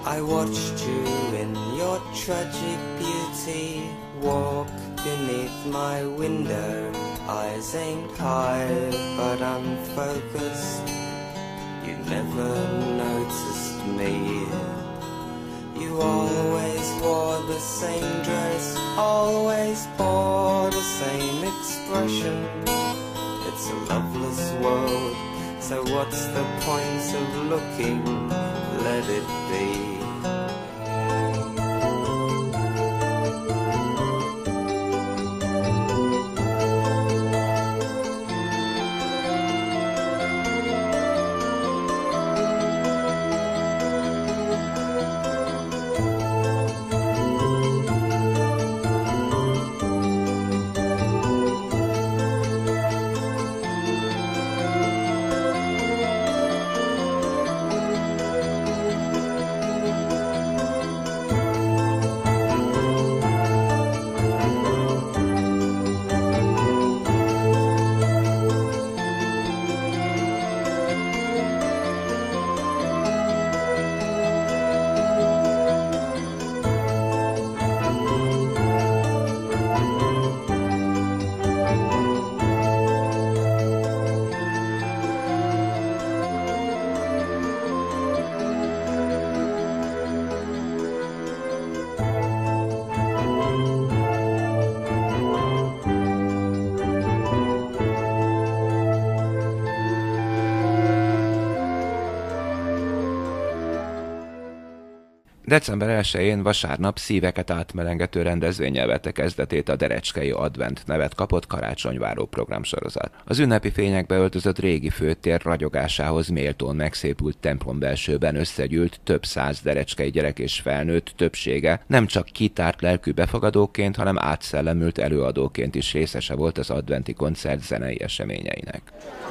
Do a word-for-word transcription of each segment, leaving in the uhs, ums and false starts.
I watched you in your tragic beauty walk beneath my window. Eyes aimed high but unfocused. You never noticed me. You always wore the same dress, always bore the same expression. It's a loveless world, so what's the point of looking? Let it be. december elsején vasárnap szíveket átmelengető rendezvénnyel vette kezdetét a Derecskei Advent nevet kapott karácsonyváró programsorozat. Az ünnepi fényekbe öltözött régi főtér ragyogásához méltón megszépült templombelsőben összegyűlt több száz derecskei gyerek és felnőtt többsége nem csak kitárt lelkű befogadóként, hanem átszellemült előadóként is részese volt az adventi koncert zenei eseményeinek.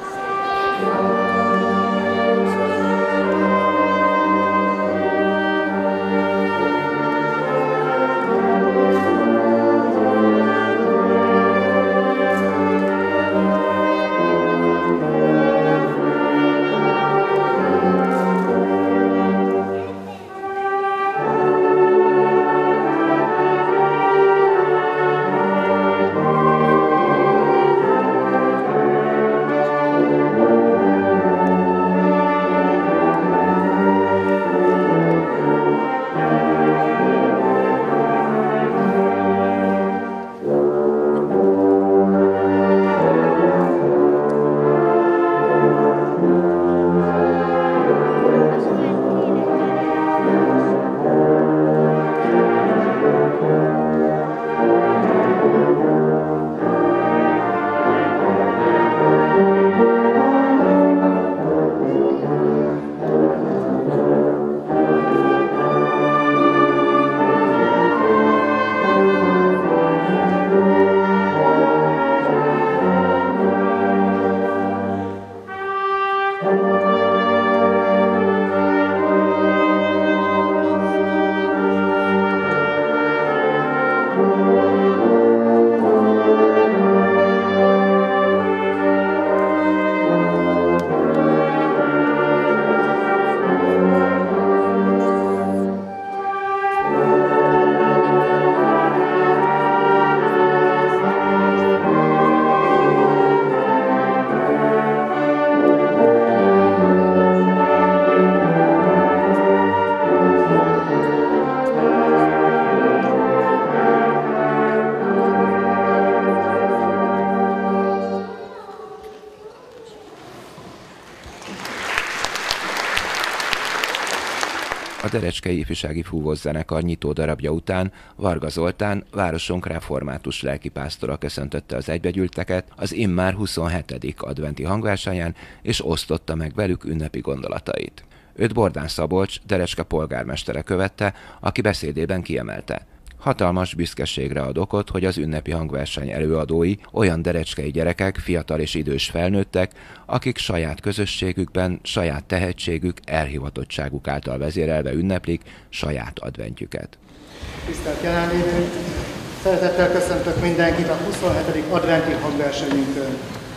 A Derecskei Ifjúsági Fúvószenekar nyitó darabja után Varga Zoltán, városunk református lelkipásztora köszöntötte az egybegyűlteket az immár huszonhetedik adventi hangversenyen, és osztotta meg velük ünnepi gondolatait. Őt Bordán Szabolcs, Derecske polgármestere követte, aki beszédében kiemelte: hatalmas büszkeségre ad okot, hogy az ünnepi hangverseny előadói olyan derecskei gyerekek, fiatal és idős felnőttek, akik saját közösségükben, saját tehetségük, elhivatottságuk által vezérelve ünneplik saját adventjüket. Tisztelt jelenlévők! Szeretettel köszöntök mindenkit a huszonhetedik adventi hangversenyünkön.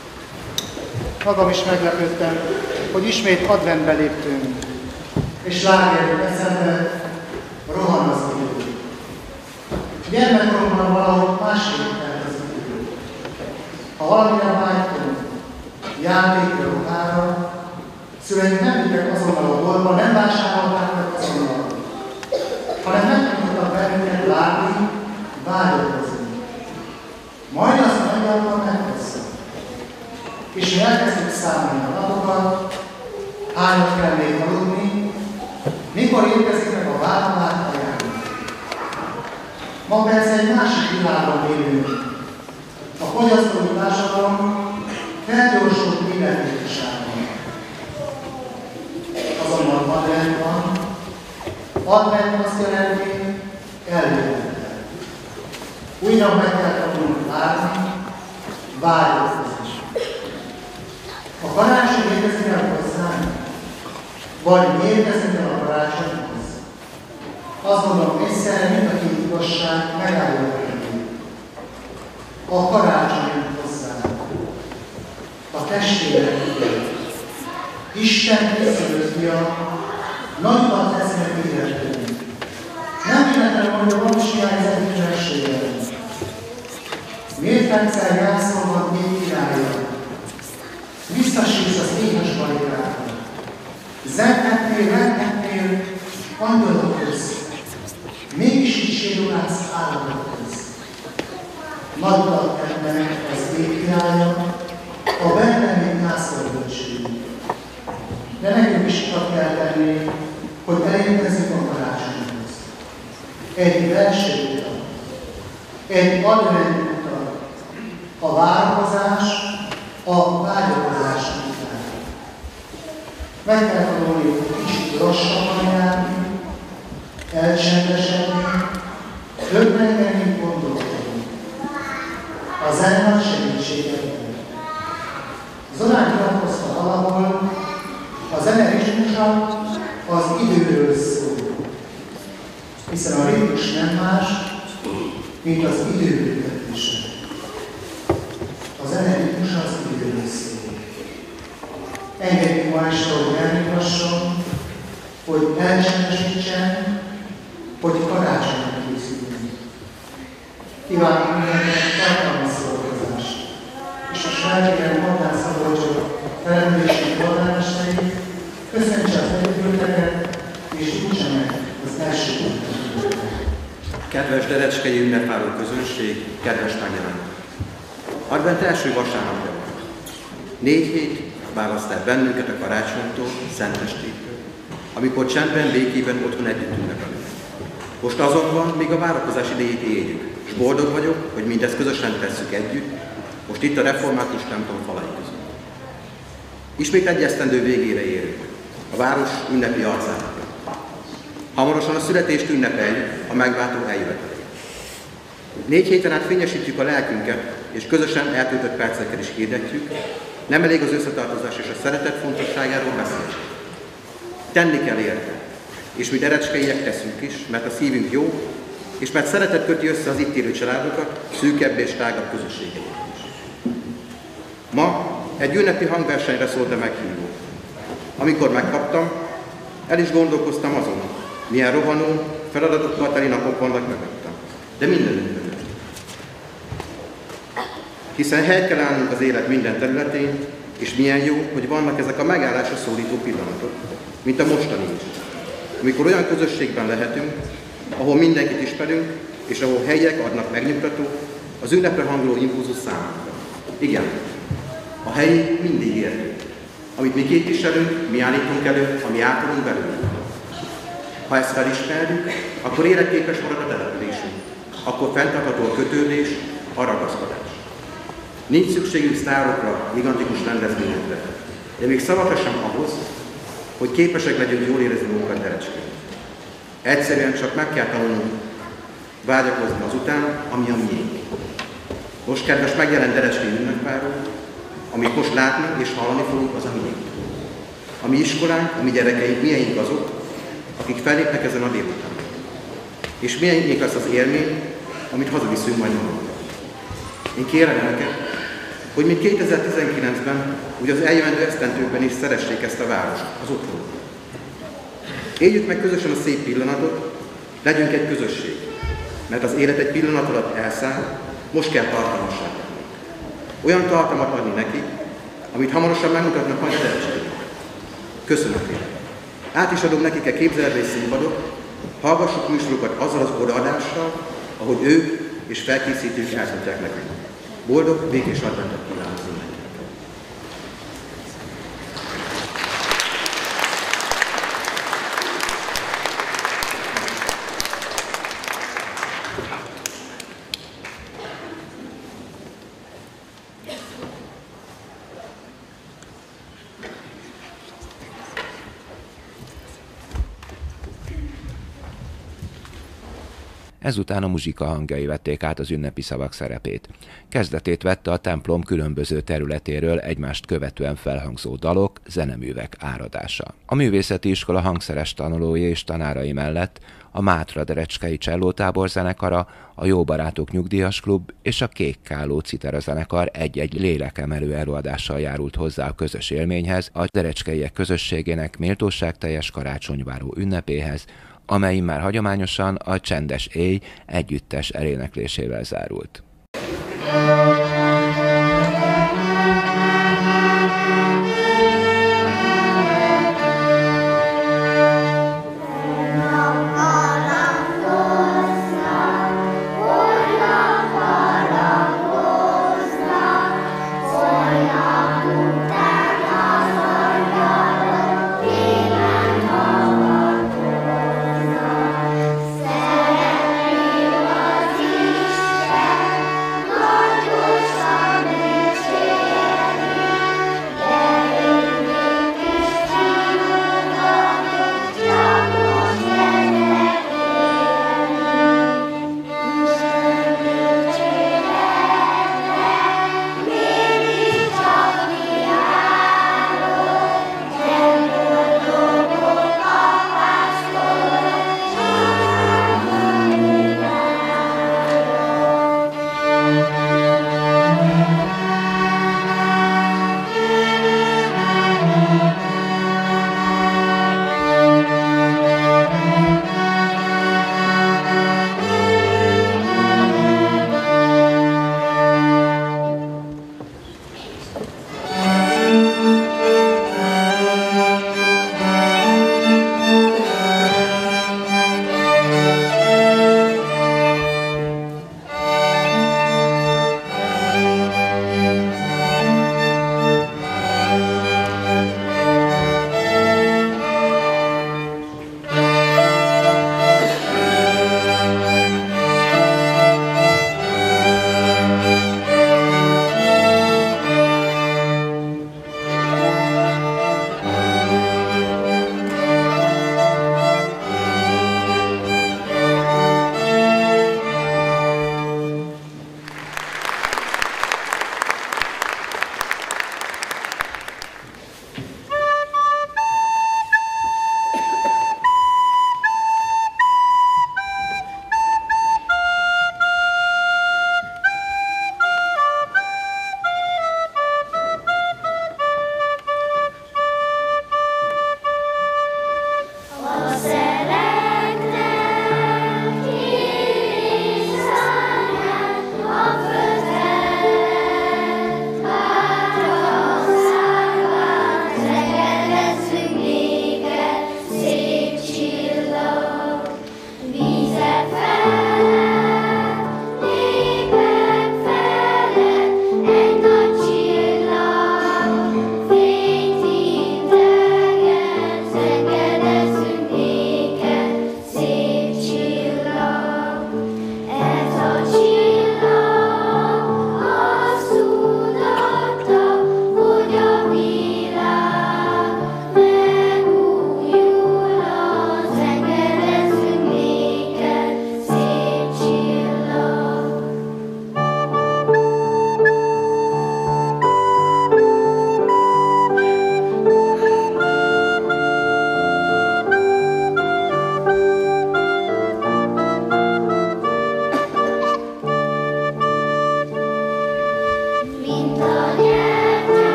Magam is meglepődtem, hogy ismét adventbe léptünk, és lágerjük eszembe, Gyermekkoromban valahogy másképp telt az idő. Ha valamire vágytunk, játékra, ruhára, szüleink nem vittek azonnal a boltba, nem vásárolták meg azonnal, hanem megtanítottak bennünket látni, vágyakozni. Majd azt nagyjából megtesszük. És mi elkezdjük számolni a napokat, hányat kell még aludni, mikor érkezik meg a vállalat ajánlni. Ma persze egy másik világban élünk. A fogyasztói társadalom felgyorsult mindenképpesában. Azonban advent van. Advent azt jelenti eljövetel. Újra meg kell tanulnunk várni, vágyakozni. A karácsony érkezik el hozzánk, vagy mi érkezünk el a karácsonyhoz. Azt gondolom, egyszerre mind a két igazság megállja velünk. A karácsony jön hozzánk. A testvérek ügyet. Isten készülő fia, nagyokat tesznek életünk. Nem véletlenül mondja, van is hiányzik ügyességgel. Mérfegyszer jászolhat még királya. Visszasírsz az éhes barikára. Zenghetnél, renghetnél, angyalok közt. Mégis így sérulálsz állatok közt. Nagyokat tennek az ég királya, a bennem nászolgócső. De nekünk is csak kell tenni, hogy elérkezzünk a karácsonyhoz. Egy belső utat, egy advent utat, a várakozás, a vágyakozás után. Meg kell tanulni kicsit lassabban járni, elcsendesedni, többrengelni, gondolkodni. A zene nagy segítséget ad. Zorán nyilatkozta valahol, a zene ritmusa az időről szól, hiszen a ritmus nem más, mint az időültetése. A zene ritmusa az időről szól. Engedjük ma este, hogy elmondhasson, hogy elcsendesítsen, hogy karácsonyra készüljünk. Kívánok mindenkinek tartalmas szórakozást, és a srágérem Horváth Szabolcsok települési polgármesteri köszöntse az együttülteket, és úgyse meg az első ünnepet. Kedves derecskei ünnepváró közönség, kedves megjelenők! Advent első vasárnapja van. Négy hét választ el bennünket a karácsonytól, Szentestétől, amikor csendben, békében otthon együtt ünnepelünk. Most azonban még a várakozás idejét éljük, és boldog vagyok, hogy mindezt közösen tesszük együtt, most itt a református templom falai között. Ismét egy esztendő végére érünk, a város ünnepi arcának. Hamarosan a születést ünnepeljük, a megváltó eljövetelét. Négy héten át fényesítjük a lelkünket, és közösen eltöltött percekkel is hirdetjük, nem elég az összetartozás és a szeretet fontosságáról beszélni. Tenni kell érte, és mi derecskeiek teszünk is, mert a szívünk jó, és mert szeretet köti össze az itt élő családokat, szűkebb és tágabb közösségeket is. Ma egy ünnepi hangversenyre szólt a meghívó. Amikor megkaptam, el is gondolkoztam azon, milyen rohanó, feladatokkal teli napok vannak mögöttem, de mindenünk mögött. Hiszen helyt kell állnunk az élet minden területén, és milyen jó, hogy vannak ezek a megállásra szólító pillanatok, mint a mostani is. Amikor olyan közösségben lehetünk, ahol mindenkit ismerünk, és ahol helyek adnak megnyugtató, az ünnepre hangoló impulzus számunkra. Igen, a hely mindig értő. Amit mi képviselünk, mi állítunk elő, ami átadunk belőlünk. Ha ezt felismerjük, akkor életképes marad a településünk. Akkor fenntartható a kötődés, a ragaszkodás. Nincs szükségünk sztárokra, gigantikus rendezvényekre, de még szavakra sem ahhoz, hogy képesek legyünk jól érezni magunkat derecskén. Egyszerűen csak meg kell tanulnunk vágyakozni azután, ami a miénk. Most, kedves megjelent derecskén ünnepváró, amit most látni és hallani fogunk, az a miénk. A mi iskolánk, a mi gyerekeink, miénk azok, akik fellépnek ezen a délután. És miénk lesz az élmény, amit hazaviszünk majd magunkkal. Én kérem önöket, hogy még kétezer-tizenkilencben, úgy az eljövendő esztendőkben is szeressék ezt a várost, az otthon. Éljük meg közösen a szép pillanatot, legyünk egy közösség. mert az élet egy pillanat alatt elszáll, most kell tartalmassá tenni. Olyan tartalmat adni neki, amit hamarosan megmutatnak majd a Derecskeiek. Köszönöm tényleg. Át is adom nekik a képzelve és színpadot, hallgassuk műsorokat azzal az odaadással, ahogy ők és felkészítők elmondják nekünk. Boldog, békés adventet kívánok mindenkinek! Ezután a muzsika hangjai vették át az ünnepi szavak szerepét. Kezdetét vette a templom különböző területéről egymást követően felhangzó dalok, zeneművek áradása. A művészeti iskola hangszeres tanulói és tanárai mellett a Mátra Derecskei Csellótábor zenekara, a Jó Barátok Nyugdíjas Klub és a Kék Kálló Citera zenekar egy-egy lélekemelő előadással járult hozzá a közös élményhez, a derecskeiek közösségének méltóságteljes karácsonyváró ünnepéhez, amely már hagyományosan a Csendes éj együttes eléneklésével zárult. Szeretnél az Isten, nagy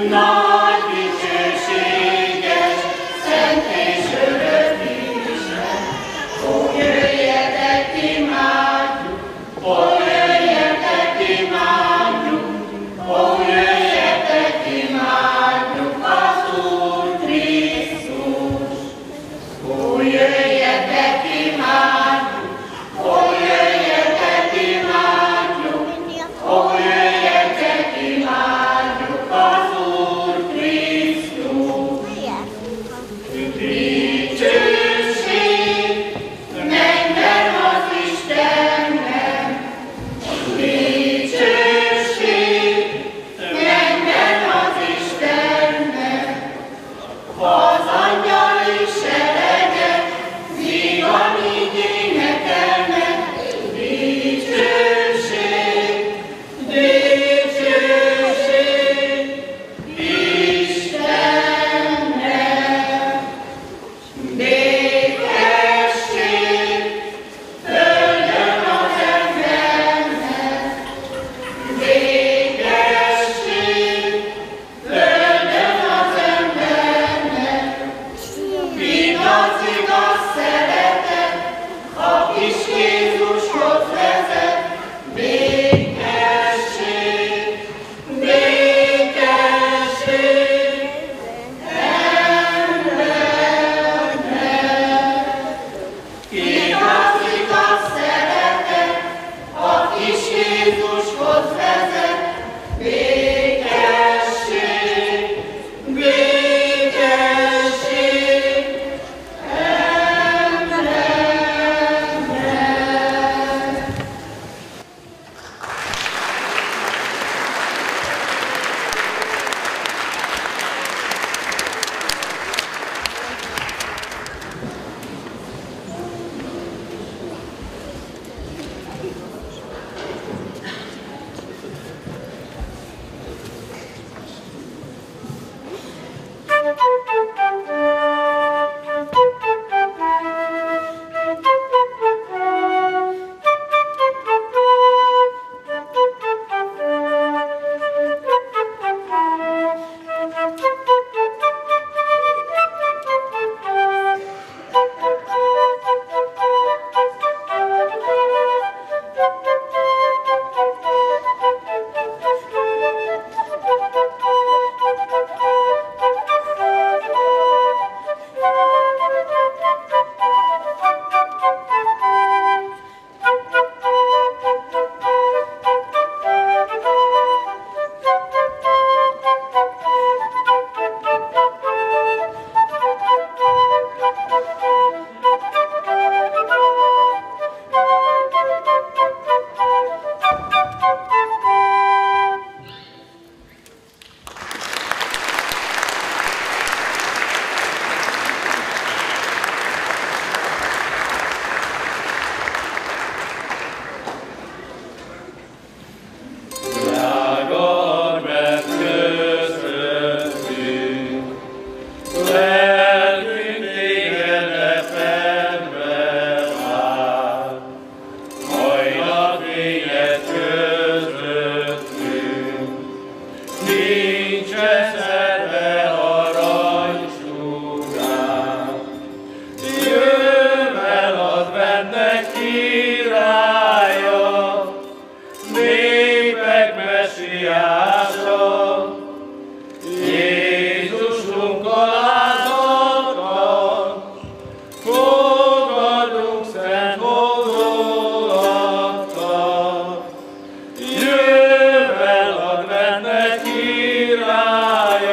Jövel adventnek királya,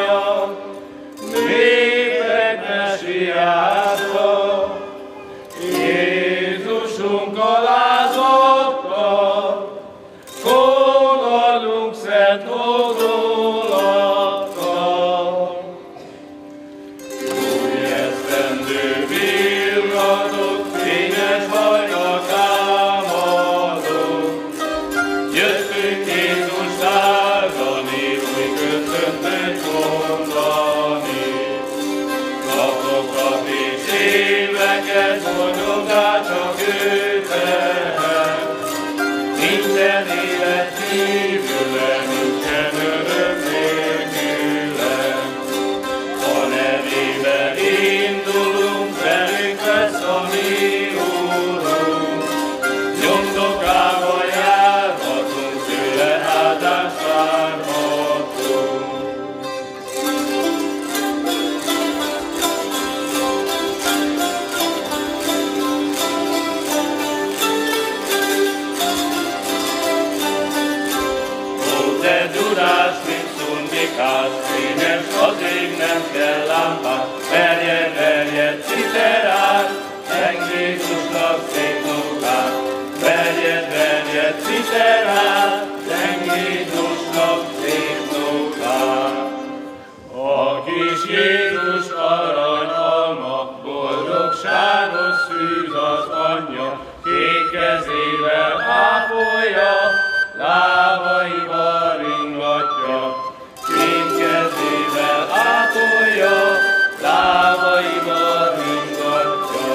munkás, fényes, az ég nem kell lámpát, verjed, verjed, citerát, Szent Jézusnak szép munkát, verjed, verjed, citerát, Szent Jézusnak szép munkát. A kis Jézus aranyalma, boldogságos szűz az anyja, kék kezével ápolja, lábaival ringatja. Kék kezével ápolja, lábaival ringatja.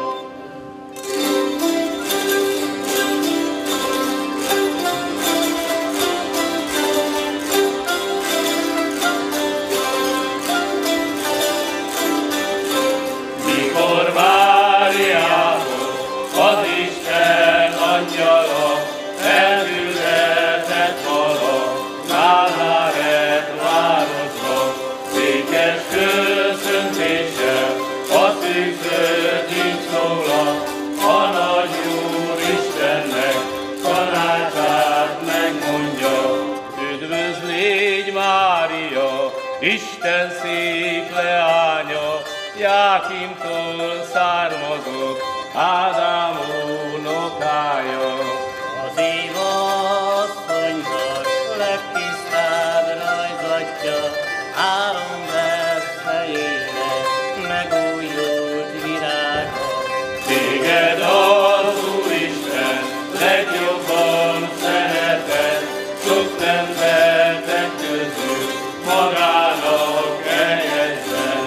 Mikor Máriához az Isten angyala elküldetett vala, Názáret városba, székes köszöntéssel a tűzött így szólal, a nagy Úr Istennek tanácsát megmondja. Üdvözl légy, Mária, Isten szék leánya, Jákimtól származott, Ádám unokája. Az Éva asszonynak legtisztább rajzatja, Áron lesz fejére megújult virága. Téged az Úristen legjobban szeretett, sok nemzetek közül magának eljegyzett.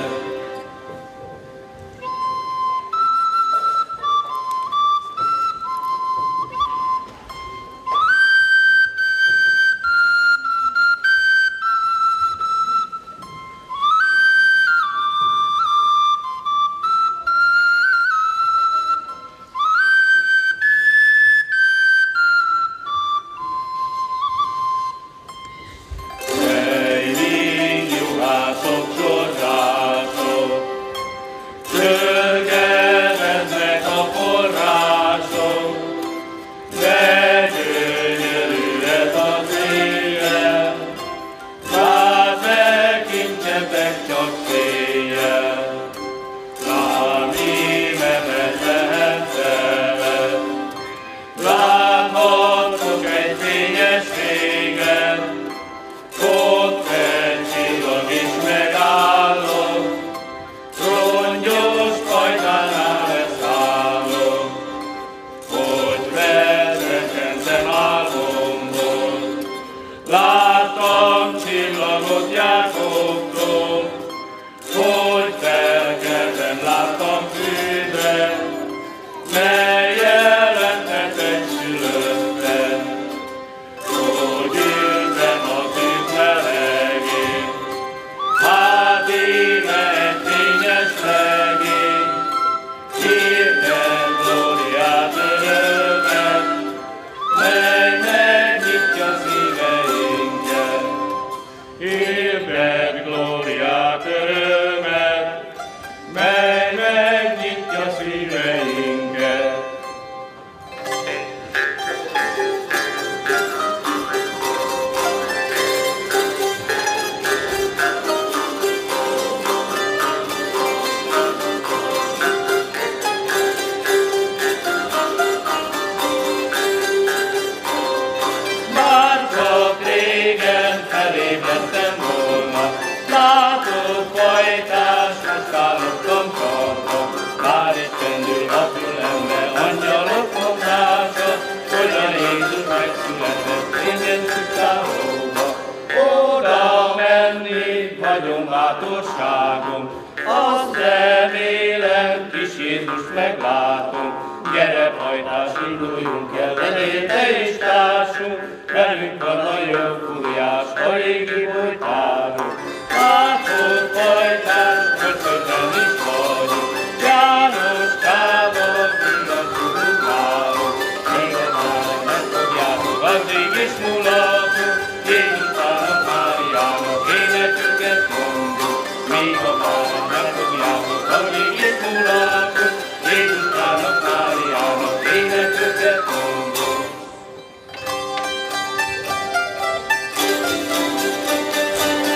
Bátorságom, azt remélem, kis Jézust meglátom. Gyere, hajtás, induljunk el, legyél te is társunk, velünk van a jobb fújás, a régi bolytárunk. Látod, hajtás, köszönben is vagyunk, János Kával, minden tudunk állunk. Még a már megfogjátok, addig is mulatunk, Jézustának, Máriának, énekünket mondjuk. Még a már megfogjátok, addig is mulatunk, Jézustának, Máriának, énekünket mondjuk.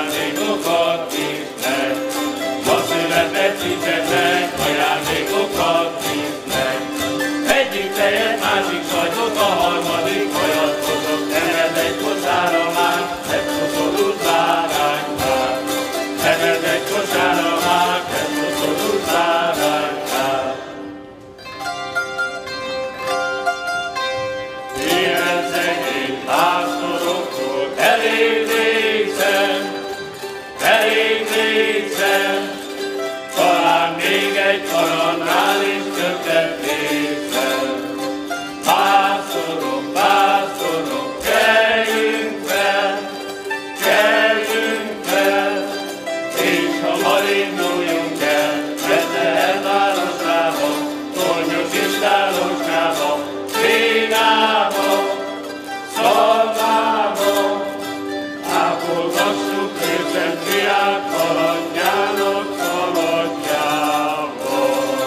ajándékokat visznek. Ma született csicsetek, ajándékokat visznek. Egyik tejet, másik sajtot, a harmadik hajat hozok. Emeld egy kocsára már, egy koszorút báránykát. Emeld egy kocsára már, egy koszorút báránykát. Ilyen szegény pásztoroktól elég részem, elég részem, talán még egy parannál is többet részem. Pásztorok, pásztorok, keljünk fel, keljünk fel, és hamar induljunk el, Betlehem városába, tornyos istálóskába, Bénába, Szalmába, ápolgassuk őszent fiát haladjának haladjába.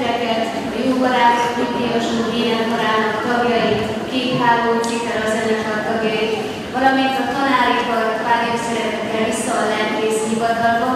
testvéreket, a Jó Barátok nyugdíjas úr énekkarának tagjait, Kék Háló citera zenekar tagjait, valamint a tanári kar pár évszeretekkel vissza a lelkész hivatalba,